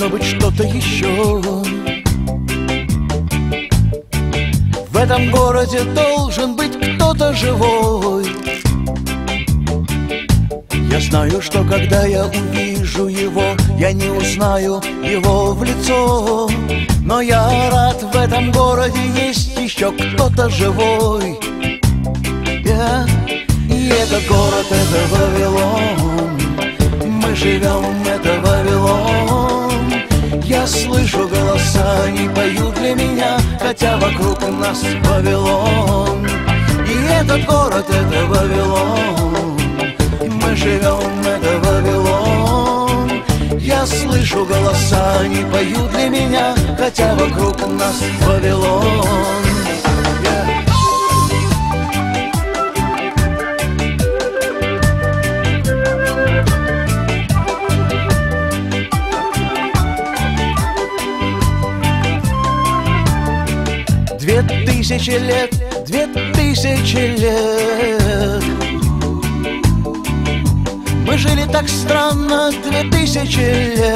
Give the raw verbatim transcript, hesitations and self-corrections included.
должно быть что-то еще. В этом городе должен быть кто-то живой. Я знаю, что когда я увижу его, я не узнаю его в лицо. Но я рад, в этом городе есть еще кто-то живой. Yeah. И этот город — это Вавилон. Мы живем, это Вавилон. Я слышу голоса, они поют для меня, хотя вокруг нас Вавилон. И этот город — это Вавилон. Мы живем, это Вавилон. Я слышу голоса, они поют для меня, хотя вокруг нас Вавилон. Две тысячи лет, две тысячи лет мы жили так странно две тысячи лет.